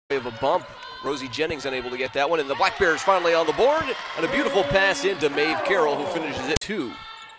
Of a bump. Rosie Jennings unable to get that one, and the Black Bears finally on the board, and a beautiful pass into Maeve Carroll, who finishes it 2.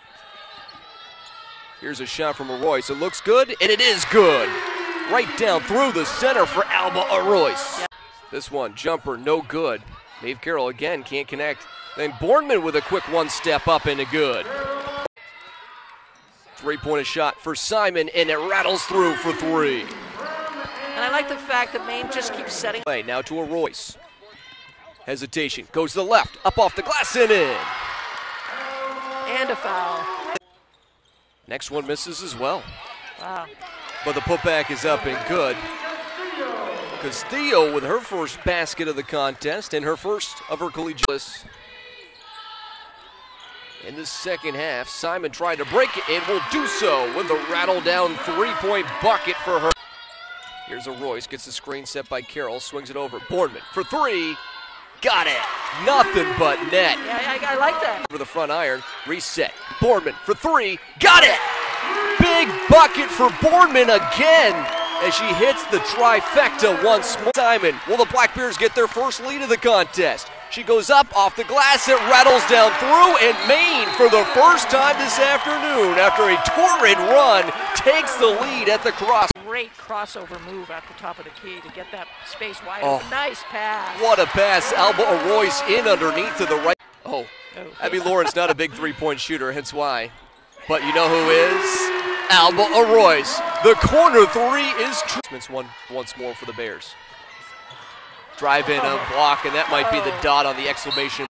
Here's a shot from Arroyce. It looks good, and it is good. Right down through the center for Alba Arroyce. This one, jumper, no good. Maeve Carroll again can't connect. Then Boardman with a quick one-step up and a good. Three-pointer shot for Simon, and it rattles through for 3. And I like the fact that Maine just keeps setting. Now to Arroyce. Hesitation. Goes to the left. Up off the glass and in. And a foul. Next one misses as well. Wow. But the putback is up and good. Castillo with her first basket of the contest and her first of her collegiate. In the second half, Simon tried to break it and will do so with a rattle-down three-point bucket for her. Here's Arroyce, gets the screen set by Carroll, swings it over. Boardman for 3, got it. Nothing but net. Yeah, I like that. For the front iron, reset. Boardman for 3, got it. Big bucket for Boardman again as she hits the trifecta once more. Simon, will the Black Bears get their first lead of the contest? She goes up off the glass, it rattles down through, and Maine, for the first time this afternoon, after a torrid run, takes the lead at the cross. Great crossover move at the top of the key to get that space wide open. Nice pass. What a pass. Alba Arroyce in underneath to the right. Abby Lawrence not a big three-point shooter, hence why. But you know who is? Alba Arroyce. The corner 3 is true. Once more for the Bears. Drive in a block, and that might be the dot on the exclamation.